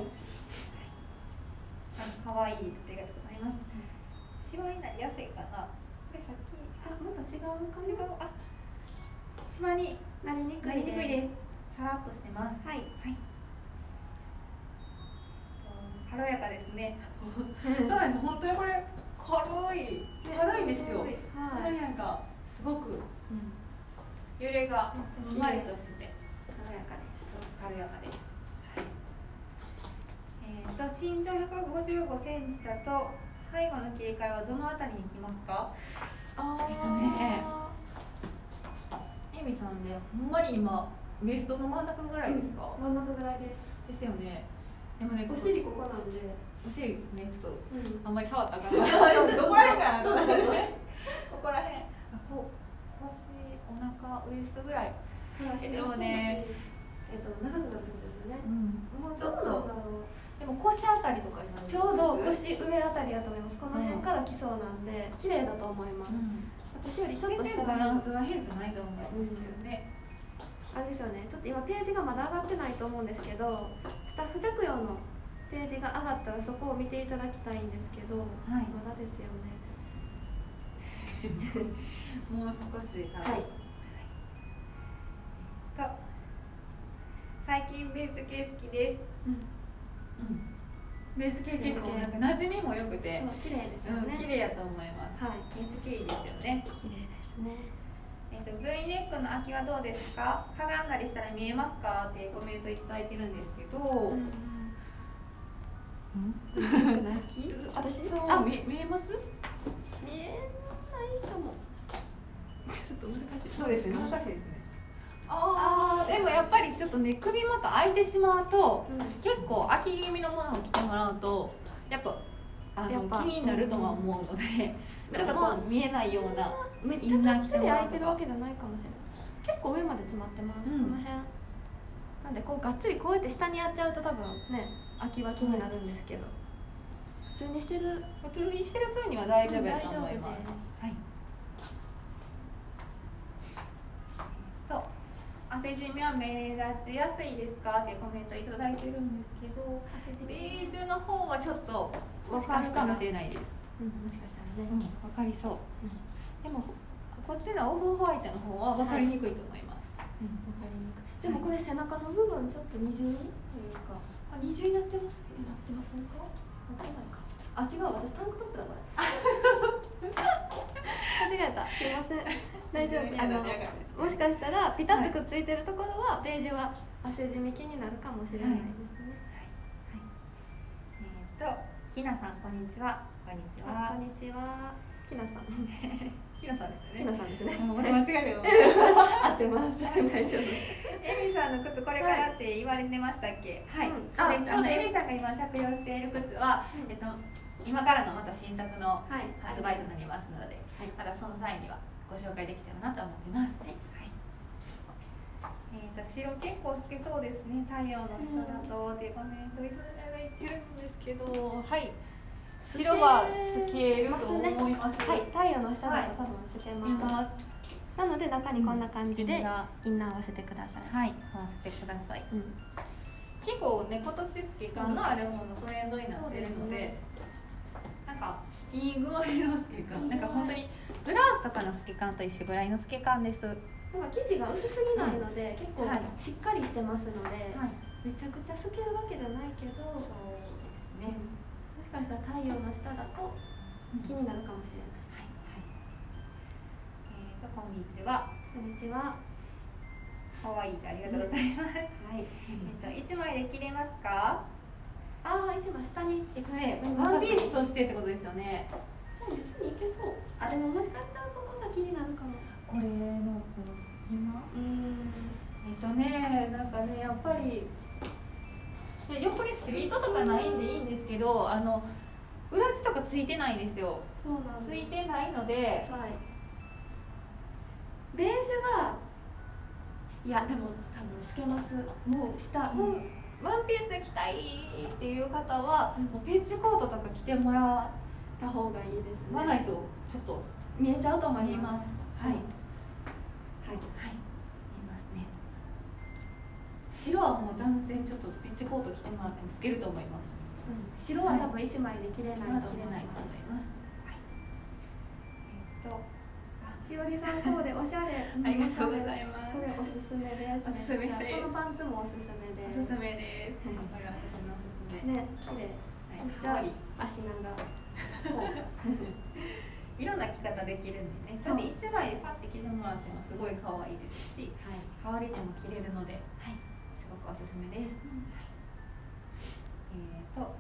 可愛い、ありがとうございます。シワになりやすいかな。これさっきあ、また違うか違うあ、シワになりにくいです。 さらっとしてます。はい。はい。軽やかですね。そうなんです。本当にこれ軽い軽いんですよ。はい。本当になんかすごく、うん、揺れがふんわりとしてて軽やかです。すごく軽やかです。えっと身長ひゃくごじゅうごセンチだと背後の切り替えはどのあたりに行きますか？あえっとね、エミさんでほんまに今ウエストの真ん中ぐらいですか？ うん、真ん中ぐらいです。 ですよね。でもね、 お尻ここなんで、 お尻ねちょっと、うん、あんまり触ったらあかんからどこら辺かなと思ってここら辺、あこ腰、お腹、ウエストぐらい。えでもね、 えっと長くなってことですよね。 うん、もうちょっと。でも腰あたりとかになる。 ちょうど腰上あたりだと思います。この辺から来そうなんで、綺麗だと思います。うん、私よりちょっと下バランスは変じゃないと思うんですけどね。 あれですよね。ちょっと今ページがまだ上がってないと思うんですけど、スタッフ着用のページが上がったらそこを見ていただきたいんですけど、はい、まだですよね。 もう少し多分。はい。と最近ベージュ系好きです。うん。うん。ベージュ系結構なんか馴染みも良くて、 綺麗ですよね。 うん、綺麗やと思います。はい。ベージュ系いいですよね。 綺麗ですね。 えっと V ネックの空きはどうですか？かがんだりしたら見えますか？っていうコメントいただいてるんですけど。うん。 うん、私あ見見えます？ 見えないかも。ちょっと難しい。 そうですね、難しいですね。ああ、でもやっぱりちょっとね首元開いてしまうと、うん、結構空き気味のものを着てもらうとやっぱあの気になるとは思うので、うん、ちょっとこう見えないようなインナー着てもらうとか。めっちゃがっつり開いてるわけじゃないかもしれない。結構上まで詰まってます。うん、この辺。 なんでこうがっつりこうやって下にやっちゃうと多分ね空きは気になるんですけど、普通にしてる普通にしてる分には大丈夫だと思います。はい。と汗じみは目立ちやすいですかっていうコメントいただいてるんですけど、ベージュの方はちょっと分かるかもしれないです。 うん、もしかしたらね、 うん、分かりそう。うん、でもこっちのオフホワイトの方は分かりにくいと思います。はい、うん、 分かりにくい。でもこれ背中の部分ちょっと二重というか、あ、二重になってます。なってませんか？なってないか。あ、違う、私タンクトップだこれ。間違えた。すいません。大丈夫。あのもしかしたらピタッとくっついてるところは、はい、ベージュは汗じみ気になるかもしれないですね。 はい。はい、えっ、ー、とひなさんこんにちは。こんにちは。 こんにちは。きなさん。 きなさんですね。 きなさんですね。 俺間違えるよ。 合ってます。大丈夫。 エミさんの靴これからって言われてましたっけ？はい。うん、そうです。あのエミさんが今着用している靴は、うん、えっと今からのまた新作の発売となりますので、はい、またその際にはご紹介できたらなと思ってます。はい。はい、えっ、ー、と白結構好きそうですね。太陽の下だとっていうコメントいただいてるんですけど、はい。白は透けると思います。 はい、太陽の下だと多分透けます。なので中にこんな感じでインナー合わせてください。 はい、合わせてください。うん、結構ね今年透け感のあるものトレンドになってるので、なんかいい具合の透け感、なんか本当にブラウスとかの透け感と一緒ぐらいの透け感です。なんか生地が薄すぎないので、結構しっかりしてますので、めちゃくちゃ透けるわけじゃないけど、そうですね。もしかしたら太陽の下だと気になるかもしれない。はいはい。 えっとこんにちは。 こんにちは。 可愛いありがとうございます。はい。えっと一枚で切れますか？ ああ、一枚下に。 えっとね、ワンピースとしてってことですよね。 別にいけそう。あ、でももしかしたらここが気になるかも。 これのこの隙間？うん。えっとね、なんかねやっぱり。で横にスリートとかないんでいいんですけど、あの裏地とかついてないんですよ。 そうなんです。 ついてないので、 はい、ベージュがいやでも多分透けます。もう下、 うん、ワンピースで着たいっていう方は、うん、もうペンチコートとか着てもらった方がいいですね。 わないとちょっと見えちゃうと思います。はい。はいはい。白はもう断然ちょっとペンチコート着てもらっても透けると思います。 うん、白は多分一枚で着れないと思います。 はい、えっと、 しおりさんコーデおしゃれ。 ありがとうございます。 これおすすめです。 おすすめです。 このパンツもおすすめです。 おすすめです。これ私のおすすめ。 ね、綺麗。めっちゃ足長。 いろんな着方できるんでね。それで一枚でパッて着てもらってもすごい可愛いですし、はい、羽織でも着れるので。はい。すごくおすすめです。うん、はい、えっ、ー、と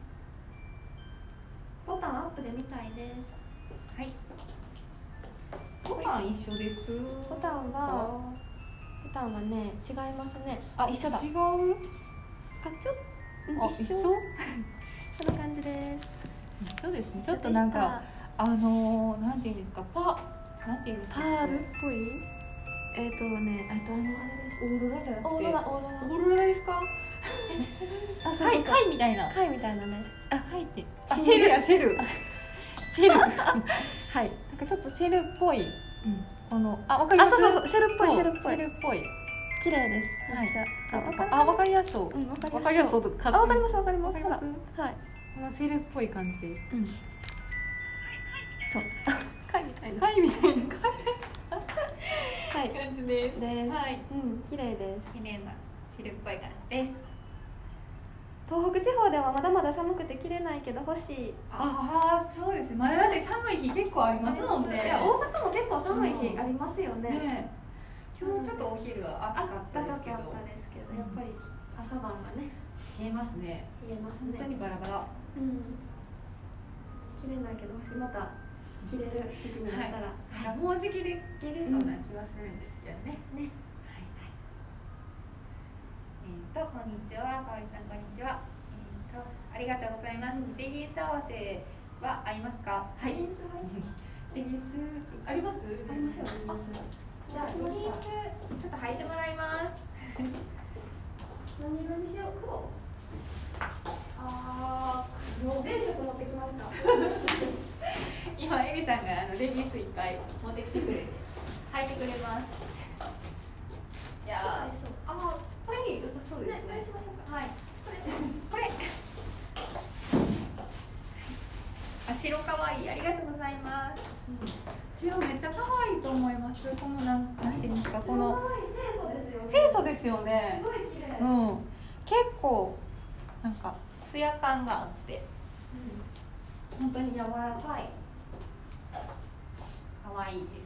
ボタンアップで見たいです。 はい。ボタン一緒です。 ボタンはボタンはね違いますね。あ、一緒だ。 違う。 あ、ちょっと一緒。 こんな感じです。 一緒ですね。ちょっとなんかあのー、なんていうんですか、パなんていうんですか。 パールっぽい。えっ、ー、とね、えっとあのあれです。 オーロラじゃなくて。 オーロラ、オーロラ。 オーロラですか。 あ、そうそうそう。 貝みたいな。 貝みたいなね。 あ、貝って。シェルやシェル。シェル。はい。なんかちょっとシェルっぽい。このあ、わかります。 あ、そうそうそう。シェルっぽい、シェルっぽい。 シェルっぽい。 綺麗です。 はい。あ、わかりやすそう。 うん、わかりやすそう。 わかりやすそう。 あ、わかります、わかります。ほら。はい。 このシェルっぽい感じです。うん。 そう。貝みたいな。 貝みたいな。 はい。 感じです。 です。はい。うん、綺麗です。 綺麗なシェルっぽい感じです。 東北地方ではまだまだ寒くて着れないけど欲しい。 ああ、そうですね。まだだって寒い日結構ありますもんね。 いや、大阪も結構寒い日ありますよね。 ね、今日ちょっとお昼は暑かったですけど、 暑かったですけど、やっぱり朝晩はね冷えますね。 冷えますね。 本当にバラバラ。 うん。着れないけど欲しい。また着れる時期になったら、 はい、もうじきで着れそうな気はするんですけどね。 ね。 はいはい。えっとこんにちは、かおりさんこんにちは。えっとありがとうございます。レギンス合わせは合いますか？ はい。レギンスレギンスあります？ ありますよ。レギンス。 じゃあレギンスちょっと履いてもらいます。 にしよう。黒。 ああ、もう全色持ってきました。 今エミさんがあのレギンスいっぱい持ってきてくれて履いてくれます。いやー、ああ、これ良さそうですね。 ね、しましょうか。 はい。これ、これ。あ、白可愛い、ありがとうございます。うん、白めっちゃ可愛いと思います。このなん、なんていうんですか、この。清楚ですよね。 すごい綺麗。 うん、結構なんかツヤ感があって、うん、本当に柔らかい。可愛いです。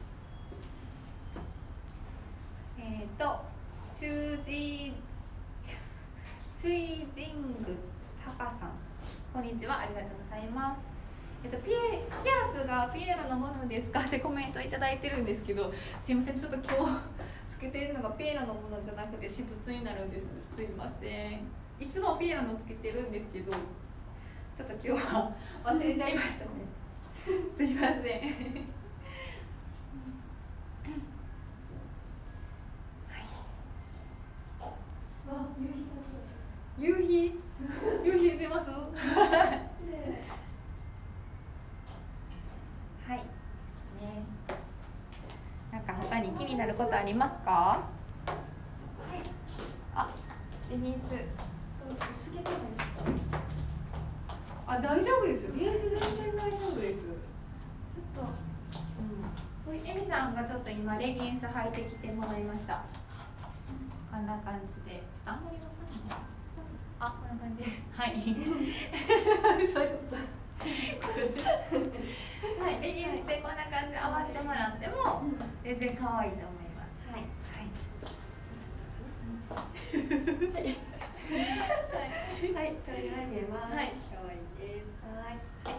えっ、ー、と、チュージチュイジングタカさん、こんにちは、ありがとうございます。えっと、ピエピアスがピエロのものですかってコメントいただいてるんですけど、すいません、ちょっと今日つけているのがピエロのものじゃなくて私物になるんです。すいません。いつもピエロのつけてるんですけど、ちょっと今日は忘れちゃいましたね。すいません。夕日、夕日出ます。はい、ですね。なんか他に気になることありますか？はい。あ、デニース。 つけてない。 あ、大丈夫です。ベージ全然大丈夫です。ちょっと、うん。エミさんがちょっと今レギンス履いてきてもらいました。こんな感じで、ちょっとあんまりわかんない。あ、こんな感じです。はい。はい、レギンスでこんな感じで合わせてもらっても全然可愛いと思います。はい。はい。はい。はい。これぐらい見えます。はい。可愛いです。はい。はい。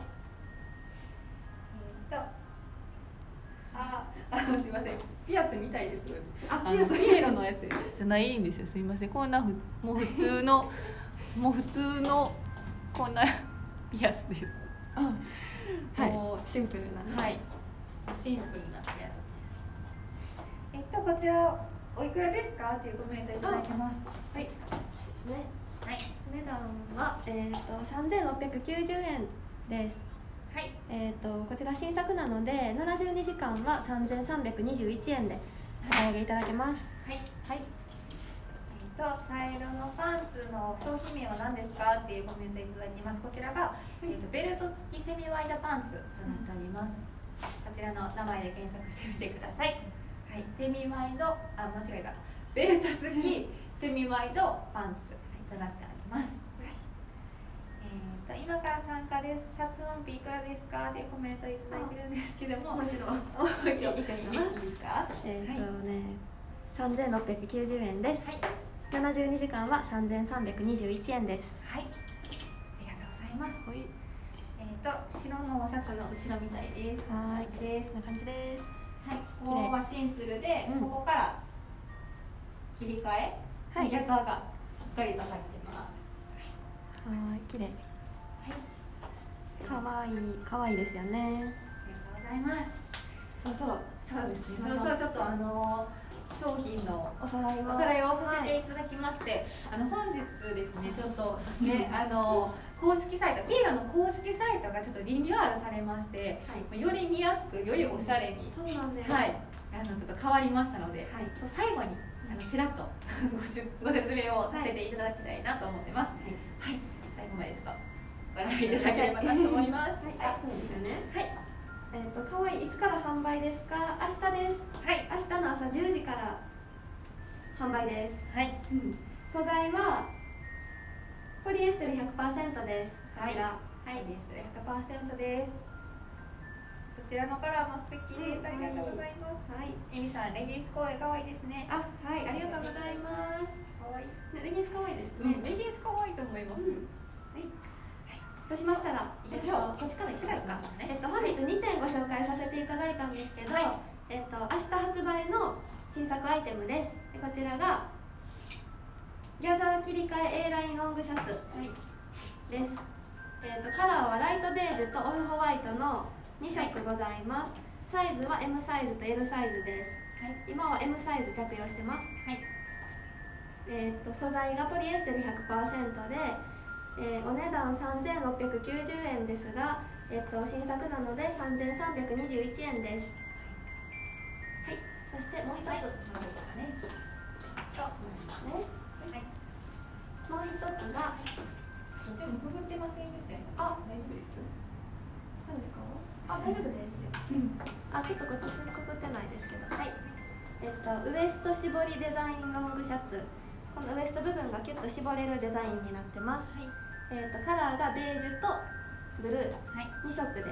えっと、あ、あ、すみません。ピアスみたいです。あ、ピアスピエロのやつじゃないんですよ。すみません。こんなふもう普通のもう普通のこんなピアスです。はい、もうシンプルな、はい、シンプルなピアスです。えっとこちらおいくらですかっていうコメントいただいてます。はい。ね。 はい。お値段はえっ、ー、と三千六百九十円です。はい。えっ、ー、とこちら新作なので七十二時間は三千三百二十一円でお買い上げいただけます。はい。はい。 と茶色のパンツの商品名は何ですかっていうコメントいただいています。こちらが、えー、とベルト付きセミワイドパンツとなっております。こちらの名前で検索してみてください。はい、セミワイド、あ、間違えた。ベルト付きセミワイドパンツ、はい、となっております。はい、えー、と今から参加です。シャツワンピいくらですかっていうコメントいただいてるんですけども、 もう一度いいですか？ えっとね、三千六百九十円です。はい。七十二時間は三千三百二十一円です。はい。 ありがとうございます。はい。えっ、ー、と白のシャツの後ろみたいです。 はい。です。こんな感じです。 はい。ここはシンプルで、うん、ここから切り替え、はい、ギャザーがしっかりと入ってます。 はい。綺麗。はい。可愛い可愛いですよね。 ありがとうございます。そうそう。そうですね。そうそう、ちょっとあのー。商品のおさらいをおさらいをさせていただきまして、はい、あの本日ですねちょっとね、あの公式サイトピエロの公式サイトがちょっとリニューアルされまして、はい、より見やすくよりおしゃれに、 そうなんです、 はい、あのちょっと変わりましたので、はい、ちょっと最後にあのちらっとご説明をさせていただきたいなと思ってます。はい、はい、最後までちょっとご覧いただければなと思います。 はい、あ、そうですよね。はい。えっ、ー、と可愛いいつから販売ですか？明日です。はい。明日の朝じゅうじから販売です。はい。うん、素材はポリエステル ひゃくパーセント です。こちら。はい。 ポリエステル ひゃくパーセント です。こちらのカラーも素敵です。ありがとうございます。はい。エミさんレギンスコーデ可愛いですね。 あ、はい。ありがとうございます。 可愛い。 レギンス可愛いですね。 うん、レギンス可愛いと思います。うん、はい。 そうしましたら、 えっと、こっちから行きましょうか。えっと、本日にてんご紹介させていただいたんですけど、はい、えっと、明日発売の新作アイテムです。でこちらがギャザー切り替え A ラインロングシャツ、はい、です。えっと、カラーはライトベージュとオフホワイトのにしょくございます。サイズは エム サイズと エル サイズです。はい、今は エム サイズ着用してます。はい。 えー、と素材がポリエステル ひゃくパーセント で、えー、お値段さんぜんろっぴゃくきゅうじゅうえんですが、えー、と新作なのでさんぜんさんびゃくにじゅういちえんです。はい、そしてもう一つ、はい、ね、はい、もう一つがそっちもくぐってませんでしたよね。 あ、 大丈夫です。 何ですか？あ、大丈夫ですよ。うん、あ、ちょっとこっちくぐってないですけど、はい。えっとウエスト絞りデザインロングシャツ。このウエスト部分がキュッと絞れるデザインになってます。はい。えっとカラーがベージュとブルー、はい、に色です。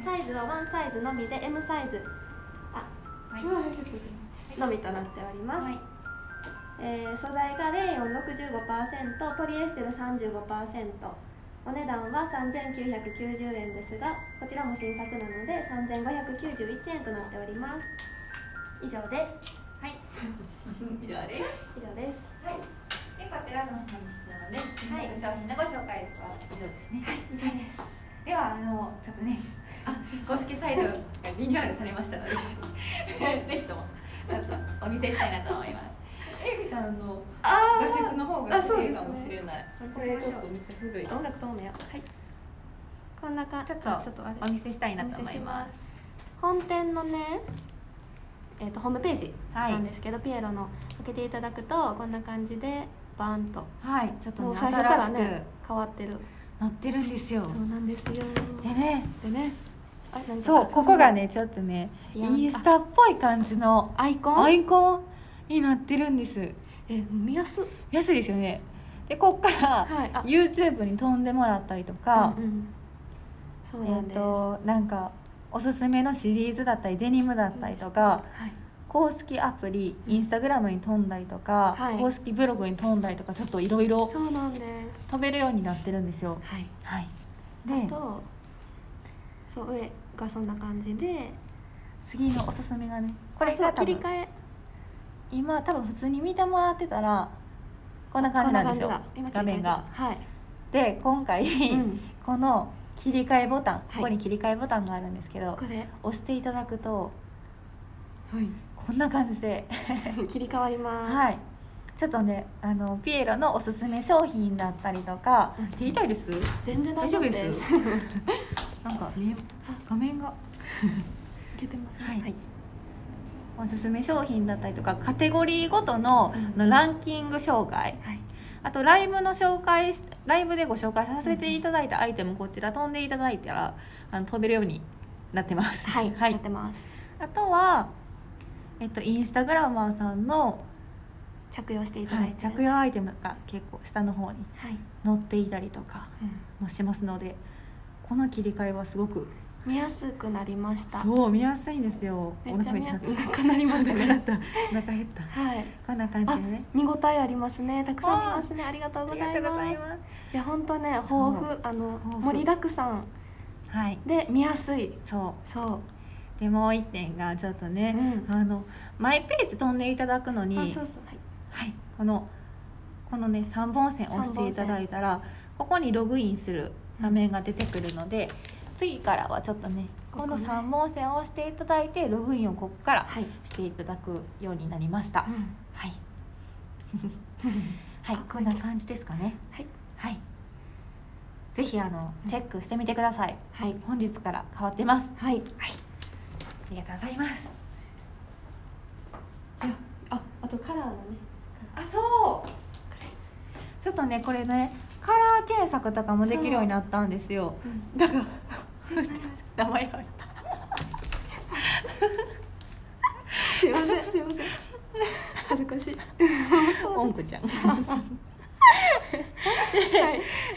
サイズはワンサイズのみで エム サイズ、あ、はい、のみとなっております。はい。えー、素材がレーヨン ろくじゅうごパーセント、ポリエステル さんじゅうごパーセント。お値段はさんぜんきゅうひゃくきゅうじゅうえんですが、こちらも新作なのでさんぜんごひゃくきゅうじゅういちえんとなっております。以上です。 はい。以上です。 以上です。 はい。でこちらの本日なので新作商品のご紹介は以上ですね。 はい、以上です。 ではあのちょっとね、あ、公式サイトがリニューアルされましたのでぜひともちょっとお見せしたいなと思います。エイビさんの画質の方が綺麗かもしれない。これちょっとめっちゃ古い。 音楽透明。はい。こんな感じ。 ちょっとちょっとお見せしたいなと思います。 本店のね、えっとホームページなんですけど、ピエロの開けていただくとこんな感じでバーンと、 はい、ちょっともう最初からね変わってる。 なってるんですよ。 そうなんですよ。 でね、 でね。 そう、ここがねちょっとねインスタっぽい感じのアイコン。 アイコンになってるんです。 え、見やす安いですよね。でここから、はい、YouTube に飛んでもらったりとか、うんうん、そうなんです。えっとなんかおすすめのシリーズだったりデニムだったりとか、はい、公式アプリインスタグラムに飛んだりとか、はい、公式ブログに飛んだりとか、ちょっといろいろ飛べるようになってるんですよ。はい、はい、であとそう上がそんな感じで、 次のおすすめがね、 これが切り替え、 今多分普通に見てもらってたらこんな感じなんですよ、画面が。はい、で今回、うん、この切り替えボタン、はい、ここに切り替えボタンがあるんですけど、これ押していただくと、はい、こんな感じで切り替わります。 はい、ちょっとね、あのピエロのおすすめ商品だったりとか、うん、手痛いです？ 全然大丈夫です。 なんか見え、画面がいけてますね。 はい、はい、おすすめ商品だったりとか、カテゴリーごとの、うん、ランキング紹介、はい、あとライブの紹介、ライブでご紹介させていただいたアイテム、こちら飛んでいただいたらあの飛べるようになってます。 はい、はい、なってます。 あとは、えっと、インスタグラマーさんの着用していただいて、 はい、着用アイテムが結構下の方に載っていたりとかもしますので、この切り替えはすごく見やすくなりました。 そう、見やすいんですよ。 めっちゃ見やすくなりましたね。 お腹減った。はい。こんな感じでね。 見応えありますね。たくさん見ますね。ありがとうございます。いや本当ね、豊富、あの盛りだくさん。はい。で見やすい。そう。そう。 でもう一点がちょっとね、うん、あのマイページ飛んでいただくのに、 そうそうそう、はい、 はい、このこのねさんぼん線押していただいたら、ここにログインする画面が出てくるので、うん、次からはちょっとねこのさんぼん線を押していただいてログインをここからしていただくようになりました。はい、はいはい、こんな感じですかね。はい、はい、ぜひあのチェックしてみてください。はい、本日から変わってます。はい、はい、ありがとうございます。 あ、あ、あとカラーのね。 あ、そう。ちょっとね、これね、カラー検索とかもできるようになったんですよ。うん、だから。名前が。 すいません、すいません。恥ずかしい。 おんこちゃん。はい、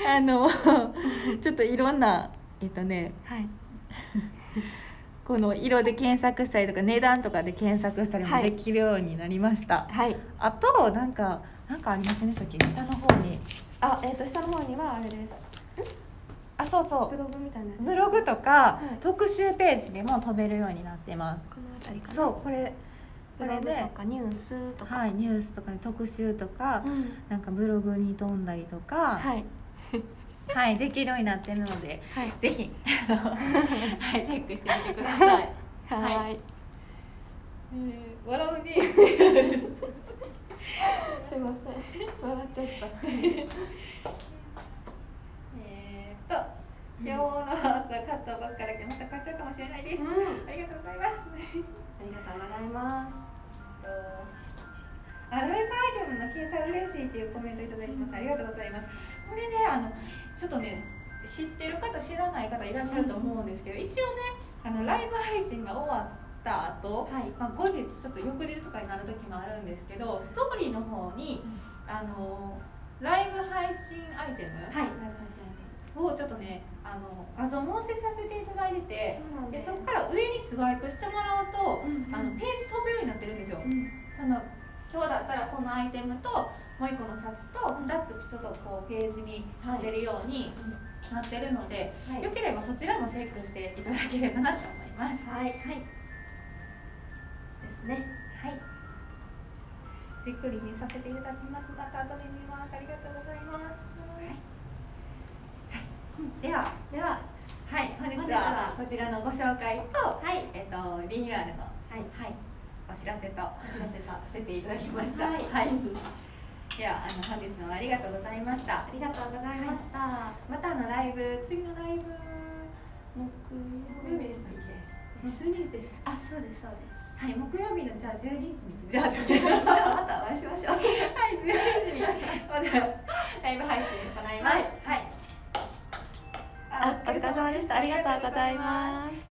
あの、ちょっといろんな、えっとね。はい。この色で検索したりとか値段とかで検索したりもできるようになりました。はい。あとなんかなんかありませんでしたっけ、下の方に。 あ、えっと下の方にはあれです。 あ、そうそう。 ブログみたいなやつ。 ブログとか、はい、特集ページでも飛べるようになってます。 この辺りかな。 そう、これ。 ブログとかニュースとか。 はい、ニュースとか特集とか、うん、なんかブログに飛んだりとか。はい。はい、できるようになってるので、はい、ぜひはい、チェックしてみてください。はい。はい、えー、笑うね。 すいません。 とうございます。 あ、ライブアイテムの掲載嬉しいっていうコメントいただきます。ありがとうございます。これね、あのちょっとね、知ってる方知らない方いらっしゃると思うんですけど、一応ね、あのライブ配信が終わった後、はい、まあ後日ちょっと翌日とかになる時もあるんですけど、ストーリーの方に、うん、あのライブ配信アイテム、はい、ライブ配信アイテムをちょっとね、あの画像申請させていただいてて、そでそこから上にスワイプしてもらうと、うんうん、あのページ飛ぶようになってるんですよ。うん、その今日だったらこのアイテムともう一個のシャツとふたつちょっとこうページに出るようになってるので、はい、よければそちらもチェックしていただければなと思います。はい、はい、ですね。はい。じっくり見させていただきます。また後で見ます。ありがとうございます。はい。はい、では、では、はい、本日はこちらのご紹介と、はい、えっとリニューアルの、はい、はい。お知らせとお知らせとさせていただきました。はい。はい、ではあの本日もありがとうございました。 ありがとうございました。はい、 またあのライブ次のライブ木曜日でしたっけ？じゅうにじでした。 あ、そうですそうです。 はい、木曜日のじゃあじゅうにじにじゃあじゃあまたお会いしましょう。はい、じゅうにじにまたライブ配信行います。はい。 はい、あ、お疲れ様でした。ありがとうございます。